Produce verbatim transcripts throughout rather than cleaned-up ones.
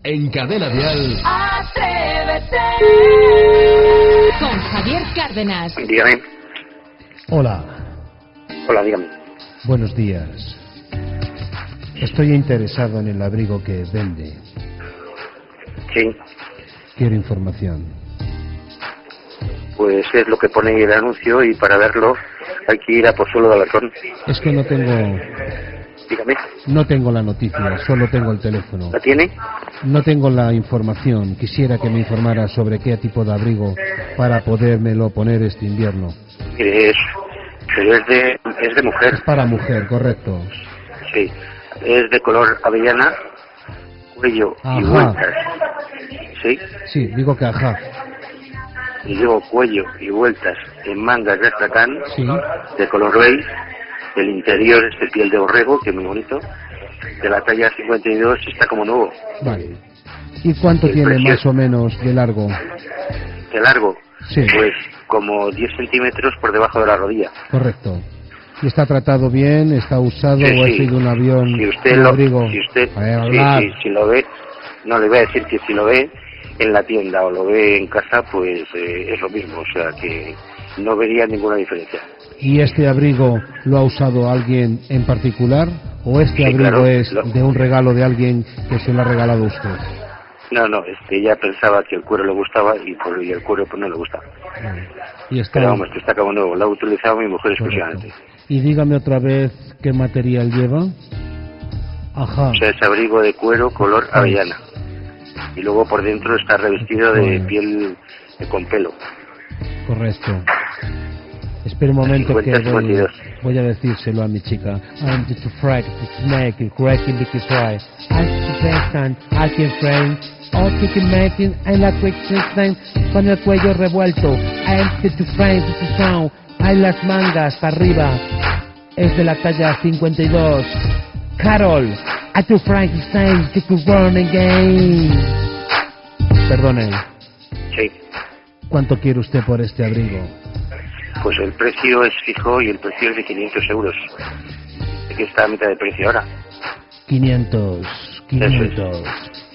En Cadena Dial. Atrévete. Con Javier Cárdenas. Dígame. Hola. Hola, dígame. Buenos días. Estoy interesado en el abrigo que vende. Sí. Quiero información. Pues es lo que pone ahí el anuncio y para verlo hay que ir a Pozuelo de Alarcón. Es que no tengo... Dígame. No tengo la noticia, solo tengo el teléfono. ¿La tiene? No tengo la información. Quisiera que me informara sobre qué tipo de abrigo para podérmelo poner este invierno. Mire, es, pero es de, es de mujer. Es para mujer, correcto. Sí. Es de color avellana, cuello Ajá. y vueltas. ¿Sí? Sí, digo que ajá. Y digo cuello y vueltas en mangas de astracán, Sí. de color beige. El interior es de piel de borrego, que es muy bonito. De la talla cincuenta y dos está como nuevo. Vale. ¿Y cuánto El tiene precio más o menos de largo? De largo, Sí. pues como diez centímetros por debajo de la rodilla. Correcto. ¿Y está tratado bien? ¿Está usado Sí, o ha sí. sido un avión, Si usted un lo, abrigo? si usted, A ver, sí, hablar. sí, si lo ve, no le voy a decir que si lo ve en la tienda o lo ve en casa, pues eh, es lo mismo, o sea que no vería ninguna diferencia. ¿Y este abrigo lo ha usado alguien en particular? ¿O este Sí, abrigo claro, es lo- de un regalo de alguien que se lo ha regalado a usted? No, no, este, ella pensaba que el cuero le gustaba y, por, y el cuero pues no le gusta. Vale. Y está... Pero vamos, que está como nuevo, lo ha utilizado mi mujer Correcto. exclusivamente. Y dígame otra vez qué material lleva. Ajá. O sea, es abrigo de cuero color avellana. Y luego por dentro está revestido de Bueno. piel eh, con pelo. Correcto. Espera un momento que cincuenta, cincuenta y voy, dos. voy a decírselo a mi chica. I'm just afraid to snake and cracking the fry. I'm the best I can frame. All kicking making and la quick system con el cuello revuelto. I'm just afraid to sound. Hay las mangas para arriba. Es de la talla cincuenta y dos. Carol, I to Frankenstein to run again. Perdone, Sí. ¿cuánto quiere usted por este abrigo? Pues el precio es fijo y el precio es de quinientos euros. Es que está a mitad de precio ahora. quinientos, quinientos,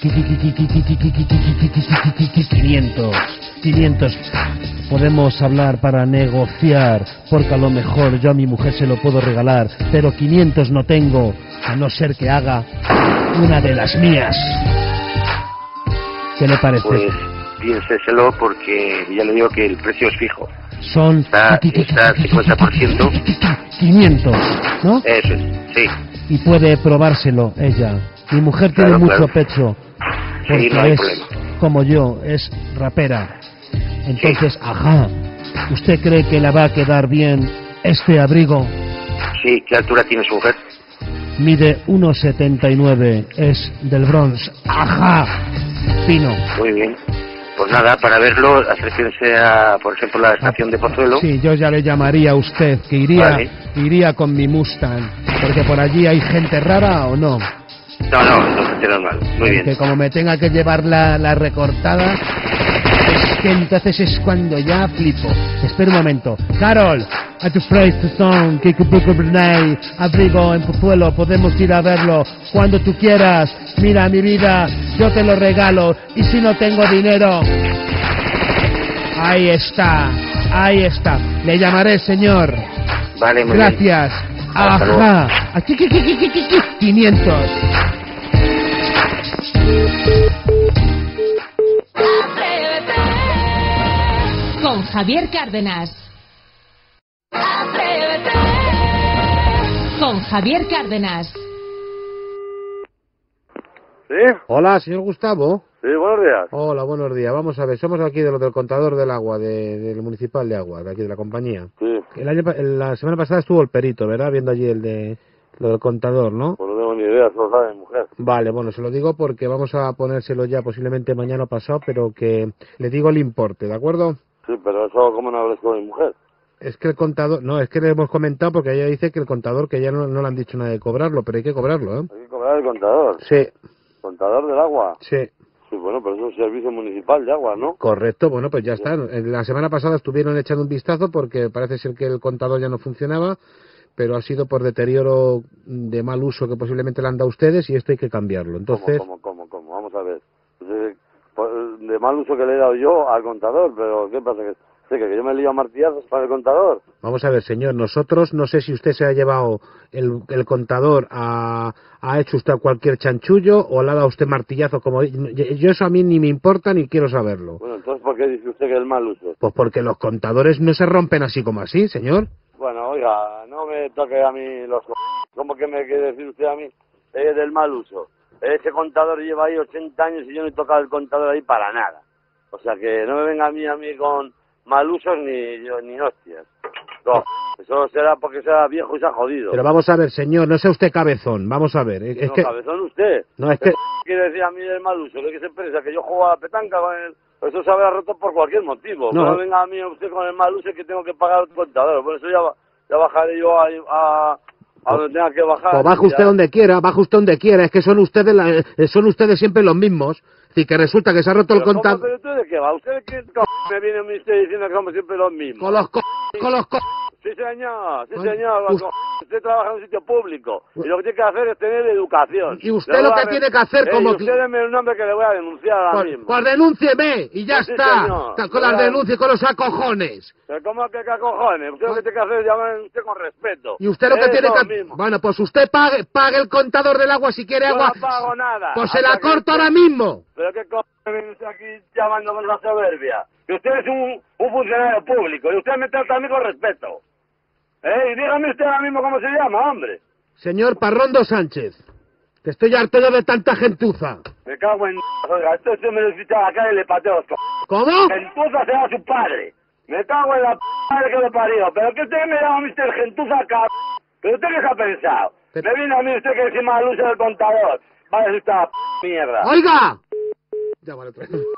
quinientos, quinientos. Podemos hablar para negociar, porque a lo mejor yo a mi mujer se lo puedo regalar, pero quinientos no tengo, a no ser que haga una de las mías. ¿Qué le parece? Pues piénseselo porque ya le digo que el precio es fijo. Son Está, está cincuenta por ciento. quinientos, ¿no? Eso es, sí. Y puede probárselo ella. Mi mujer tiene Claro, mucho claro. pecho, porque Sí, no hay es problema. como yo, es rapera. Entonces, ajá, ¿usted cree que le va a quedar bien este abrigo? Sí, ¿qué altura tiene su mujer? Mide uno setenta y nueve, es del Bronx. Ajá, fino. Muy bien. Pues nada, para verlo, acérquense a, por ejemplo, la estación de Pozuelo. Sí, yo ya le llamaría a usted, que iría, Vale. iría con mi Mustang, porque por allí hay gente rara o no. No, no, no gente normal. Muy Que bien. como me tenga que llevar la, la recortada, es que entonces es cuando ya flipo. Espera un momento. Carol, a tu phrase to song, que Brunei, abrigo en Pozuelo, podemos ir a verlo cuando tú quieras. Mira mi vida, yo te lo regalo, y si no tengo dinero, ahí está, ahí está. Le llamaré, señor. Vale, muy bien. Gracias. Hasta luego. Ajá. Aquí, aquí, aquí, aquí, aquí, aquí. quinientos. Atrévete. Con Javier Cárdenas. Atrévete. Con Javier Cárdenas. ¿Sí? Hola, señor Gustavo. Sí, buenos días. Hola, buenos días. Vamos a ver, somos aquí de los del contador del agua, de, del municipal de agua, de aquí de la compañía. Sí, El año, pa- la semana pasada estuvo el perito, ¿verdad? Viendo allí el de lo del contador, ¿no? pues no tengo ni idea, solo sabe mi mujer. Vale, bueno, se lo digo porque vamos a ponérselo ya posiblemente mañana o pasado, pero que le digo el importe, ¿de acuerdo? Sí, pero eso, ¿cómo no hables con mi mujer? Es que el contador, no, es que le hemos comentado porque ella dice que el contador, que ya no, no le han dicho nada de cobrarlo, pero hay que cobrarlo, ¿eh? Hay que cobrar el contador. Sí, ¿Contador del agua? sí. Sí, bueno, pero es un servicio municipal de agua, ¿no? Correcto, bueno, pues ya está. La semana pasada estuvieron echando un vistazo porque parece ser que el contador ya no funcionaba, pero ha sido por deterioro de mal uso que posiblemente le han dado a ustedes y esto hay que cambiarlo. Entonces, ¿Cómo, cómo, cómo, cómo? Vamos a ver. De, de mal uso que le he dado yo al contador, pero ¿qué pasa? Que, sí, que yo me he liado a martillazos para el contador. Vamos a ver, señor, nosotros, no sé si usted se ha llevado el, el contador, a, ha hecho usted cualquier chanchullo o le ha dado usted martillazo, como yo, eso a mí ni me importa ni quiero saberlo. Bueno, entonces, ¿por qué dice usted que es el mal uso? Pues porque los contadores no se rompen así como así, señor. Bueno, oiga, no me toque a mí los co... ¿Cómo que me quiere decir usted a mí eh, del mal uso? Ese contador lleva ahí ochenta años y yo no he tocado el contador ahí para nada. O sea que no me venga a mí a mí con mal usos ni, ni hostias. No, eso será porque sea viejo y se ha jodido. Pero vamos a ver, señor, no sea usted cabezón, vamos a ver. Es no, que... cabezón usted. No, es que... ¿Qué quiere decir a mí del mal uso? ¿De qué se piensa? ¿Que yo juego a la petanca con el...? Eso se habrá roto por cualquier motivo. No, no venga a mí usted con el mal uso que tengo que pagar el contador. Por eso ya, ya bajaré yo a... a a donde tenga que bajar. Pues baja usted donde quiera, baja usted donde quiera, es que son ustedes la, son ustedes siempre los mismos. Y que resulta que se ha roto el contador. ¿Pero usted de qué va? ¿Usted de qué co... me viene usted diciendo que somos siempre los mismos? Con los co... con los co... Sí, señor, sí, señor. Usted... usted trabaja en un sitio público y lo que tiene que hacer es tener educación. Y usted lo que re... tiene que hacer eh, como... Y usted deme el nombre que le voy a denunciar ahora pues, mismo. Pues denúncieme y ya sí, está. Señor. Con las denuncias, con los acojones. ¿Pero cómo que acojones? Usted lo que tiene que hacer es llamar usted con respeto. Y usted lo que es tiene lo que... mismo. Bueno, pues usted pague, pague el contador del agua si quiere Yo agua. No pago nada. Pues se la corto ahora mismo. ¿Pero qué co... me viene usted aquí llamando con la soberbia? Que usted es un, un funcionario público y usted me trata a mí con respeto. ¿Eh? Y dígame usted ahora mismo cómo se llama, hombre. Señor Parrondo Sánchez, que estoy harto de tanta gentuza. Me cago en... Oiga, esto usted me lo dice a la cara y le pateo los co... ¿Cómo? Gentuza será su padre. Me cago en la p... madre que lo parió. ¿Pero qué usted me llama mister Gentuza, cabrón? ¿Pero usted qué se ha pensado? Pero... Me viene a mí usted que es mal uso del contador. Vaya usted a p... mierda. ¡Oiga! Ya vale otra vez.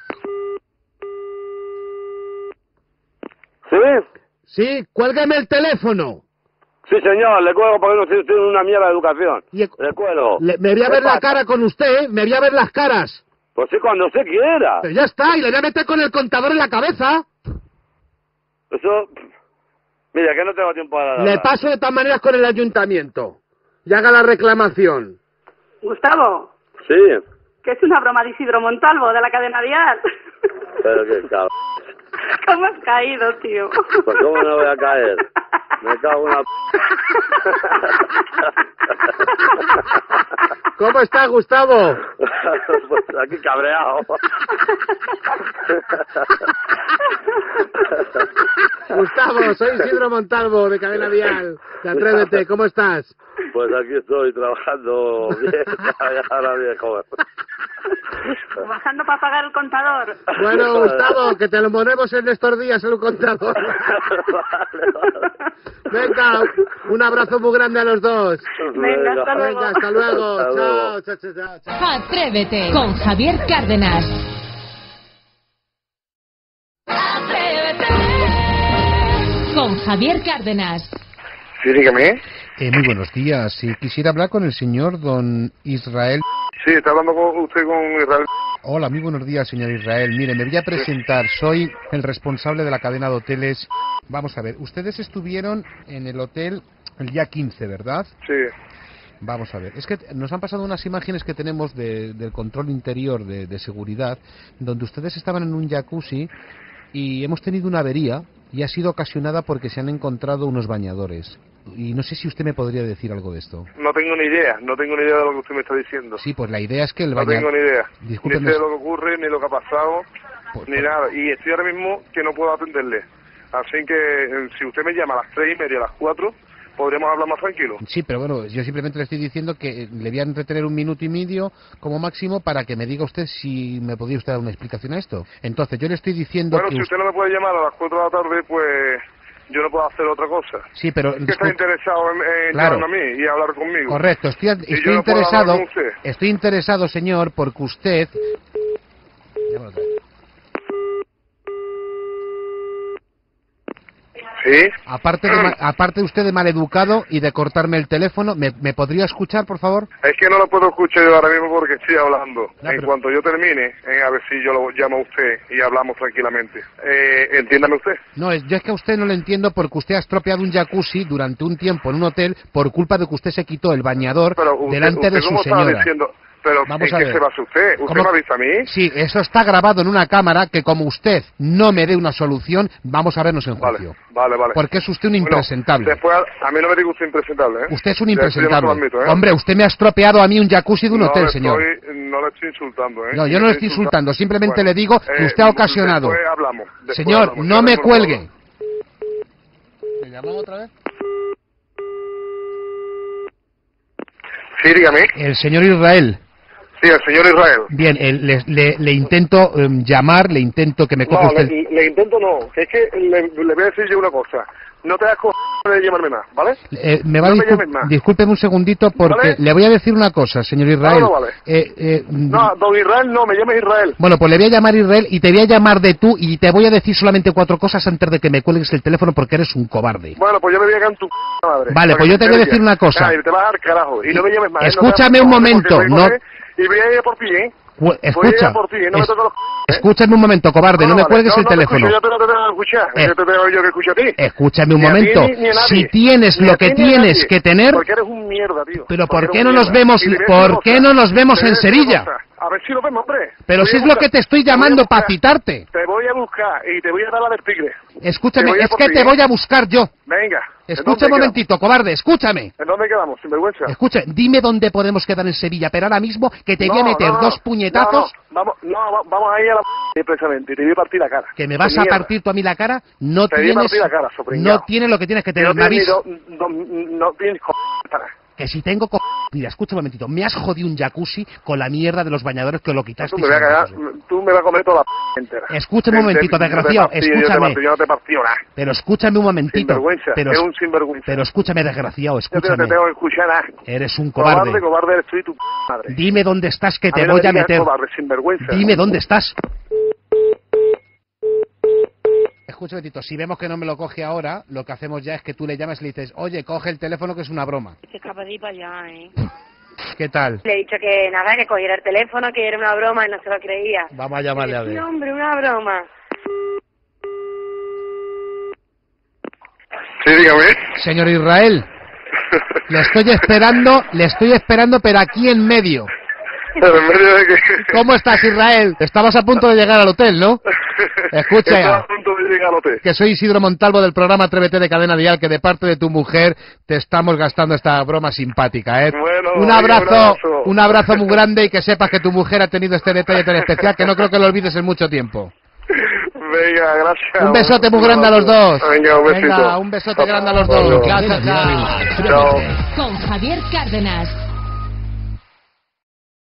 ¿Sí? Sí, cuélgueme el teléfono. Sí, señor, le cuelgo porque no tiene usted una mierda de educación. Y el... Le cuelgo. Le... Me voy a ver la cara con usted, ¿eh? Me voy a ver las caras. Pues sí, cuando usted quiera. Pero ya está, y le voy a meter con el contador en la cabeza. Eso... Mira, que no tengo tiempo para nada. Le paso de todas maneras con el ayuntamiento. Y haga la reclamación. Gustavo. Sí. Que es una broma de Isidro Montalvo, de la cadena Dial. Pero qué cabrón. ¿Cómo has caído, tío? Pues cómo no voy a caer. Me cago en la... ¿Cómo está, Gustavo? Pues aquí cabreado. Gustavo, soy Isidro Montalvo, de Cadena Dial. De Atrévete, ¿cómo estás? Pues aquí estoy trabajando bien, ahora bien, joven. Bajando para pagar el contador. Bueno, Gustavo, que te lo ponemos en estos días en un contador. Vale, vale. Venga, un abrazo muy grande a los dos. Venga, hasta luego. Venga, hasta luego. Hasta Chao, luego. chao, chao, chao, chao. Atrévete con Javier Cárdenas. Atrévete con Javier Cárdenas. Sí, dígame. Eh, muy buenos días. Si quisiera hablar con el señor don Israel. Sí, está hablando con usted con Israel. Hola, muy buenos días, señor Israel. Mire, me voy a presentar. Soy el responsable de la cadena de hoteles. Vamos a ver, ustedes estuvieron en el hotel el día quince, ¿verdad? Sí. Vamos a ver, es que nos han pasado unas imágenes que tenemos de, del control interior de, de seguridad, donde ustedes estaban en un jacuzzi y hemos tenido una avería y ha sido ocasionada porque se han encontrado unos bañadores. Y no sé si usted me podría decir algo de esto. No tengo ni idea, no tengo ni idea de lo que usted me está diciendo. Sí, pues la idea es que el No bañador... tengo ni idea. Discúlpeme. Ni sé lo que ocurre, ni lo que ha pasado, Por- ni por- nada. Y estoy ahora mismo que no puedo atenderle. Así que eh, si usted me llama a las tres y media, a las cuatro, podremos hablar más tranquilo. Sí, pero bueno, yo simplemente le estoy diciendo que le voy a entretener un minuto y medio como máximo para que me diga usted si me podría usted dar una explicación a esto. Entonces, yo le estoy diciendo Bueno, que... si usted no me puede llamar a las cuatro de la tarde, pues yo no puedo hacer otra cosa. Sí, pero... Es que está discul- interesado en, en Claro. llamarme a mí y hablar conmigo. Correcto, estoy, Y estoy yo no puedo hablar interesado, con usted. estoy interesado, señor, porque usted... Llámalo otra vez. ¿Sí? Aparte de, ma- aparte usted de maleducado y de cortarme el teléfono, ¿me, me podría escuchar, por favor? Es que no lo puedo escuchar yo ahora mismo porque estoy hablando. Ya, en pero- cuanto yo termine, eh, a ver si yo lo llamo a usted y hablamos tranquilamente. Eh, entiéndame usted. No, es- yo es que a usted no lo entiendo porque usted ha estropeado un jacuzzi durante un tiempo en un hotel por culpa de que usted se quitó el bañador Pero usted, delante usted de su ¿cómo estaba señora. diciendo? Pero Vamos ¿en a qué ver. se basa usted? ¿Usted ¿Cómo? me avisa a mí? Sí, eso está grabado en una cámara que como usted no me dé una solución, vamos a vernos en juicio. Vale, vale. Porque es usted un Bueno, impresentable. después, a, a mí no me diga usted impresentable, ¿eh? Usted es un Ya, eso yo no se lo impresentable. admito, ¿eh? Hombre, usted me ha estropeado a mí un jacuzzi de un no hotel, le señor. Estoy, no le estoy insultando, ¿eh? No, yo no le estoy insultando, simplemente Bueno, le digo que eh, usted ha ocasionado. Después hablamos. después Señor, hablamos. no Ya me le- por cuelgue. favor. ¿Me llamamos otra vez? Sí, dígame. El señor Israel. Sí, el señor Israel. Bien, el- le, le- le intento em, llamar, le intento que me coja No, usted... le, le intento no. Que es que le, le voy a decir yo una cosa. No te das co... de llamarme más, ¿vale? Eh, me va a no me discul- llames más. discúlpeme un segundito porque ¿Vale? le voy a decir una cosa, señor Israel. No, no vale. Eh, eh, No, don Israel no, me llames Israel. Bueno, pues le voy a llamar Israel y te voy a llamar de tú y te voy a decir solamente cuatro cosas antes de que me cuelgues el teléfono porque eres un cobarde. Bueno, pues yo me voy a cagar en tu p madre. Vale, Para pues que yo te voy a enteres decir ya. una cosa. Ay, te vas al carajo. Y no me llames más. ¿eh? Escúchame No te un vas a- momento, porque voy a no- coger Y voy a ir por ti, ¿eh? Cu- Voy a ir Escucha, a por ti, ¿eh? No me es- toques los c... ¿eh? escúchame un momento, cobarde, no, me vale. cuelgues No, el no te teléfono. escucho, yo te lo tengo que escuchar. Eh. Yo te tengo yo que escucho a ti. Escúchame un Ni a ti, momento. ni- ni a nadie. Si tienes Ni a lo que ti, ni a tienes nadie. que tener, Porque eres un mierda, tío. pero Porque ¿por qué eres no un nos mierda. vemos, Y te voy a decir una por qué cosa. no nos vemos Te voy en a decir una Sevilla? cosa. A ver si lo vemos, hombre. Pero Voy si a es lo buscar- que te estoy voy a llamando buscar. para citarte. Te voy a buscar y te voy a dar la del tigre. Escúchame, Te voy a es por que ti, te ¿eh? voy a buscar yo. Venga. ¿en Escucha dónde un momentito, cobarde, escúchame. quedamos? ¿En dónde quedamos? Sinvergüenza. Escucha, dime dónde podemos quedar en Sevilla, pero ahora mismo que te voy a No, meter no, no, no, dos puñetazos No, no, vamos, no, va- vamos a ir a la p precisamente y te voy a partir la cara. que me vas De a mierda. partir tú a mí la cara. No Te voy a tienes, partir la cara, sopringao. no tienes lo que tienes que Y tener. no Me tienes ni avis- do- do- no tienes co... para. Que si tengo co... Mira, escucha un momentito. Me has jodido un jacuzzi con la mierda de los bañadores que lo quitaste. Tú me, vas a cagar, tú me vas a comer toda la p entera. Escúchame un Te- momentito, te- desgraciado, yo te partí, escúchame. Yo, te, yo no te partí nada. Pero escúchame un momentito. Sinvergüenza, Pero, eres un sinvergüenza. pero escúchame, desgraciado, Yo te, no escúchame. te tengo que escuchar nada. Eres un cobarde. Cobarde, cobarde eres tú y tu p madre. Dime dónde estás que A te mí no voy me a digas meter. cobarde, sinvergüenza. Dime dónde estás. Escucha un momentito, si vemos que no me lo coge ahora, lo que hacemos ya es que tú le llamas y le dices, oye, coge el teléfono que es una broma. Se escapa de ahí para allá, ¿eh? ¿Qué tal? Le he dicho que nada, que cogiera el teléfono, que era una broma y no se lo creía. Vamos a llamarle a ver. No, hombre, una broma. Sí, dígame. Señor Israel, le estoy esperando, le estoy esperando, pero aquí en medio. Pero en medio de que... ¿Cómo estás, Israel? Estabas a punto de llegar al hotel, ¿no? Escucha, Estaba a punto de llegar al hotel. que soy Isidro Montalvo del programa Atrévete de Cadena Dial, que de parte de tu mujer te estamos gastando esta broma simpática, ¿eh? Bueno, un oye, abrazo, un abrazo. un abrazo muy grande y que sepas que tu mujer ha tenido este detalle tan especial que no creo que lo olvides en mucho tiempo. Venga, gracias. Un besote muy grande a los dos. Venga, un besito. Venga, un besote grande a los dos. Adiós. Gracias. Chao. Con Javier Cárdenas.